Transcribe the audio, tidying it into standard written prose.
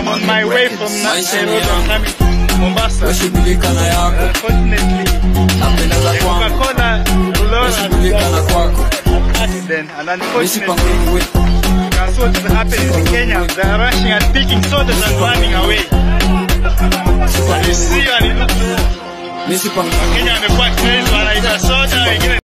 I'm on my way from Nairobi. I'm coming to Mombasa. Unfortunately, the Coca-Cola accident, and unfortunately, that's what is happening in Kenya. They are rushing and picking sodas and running away. You see, and it looks Kenya amekuwa crazy, wanaita soda wengine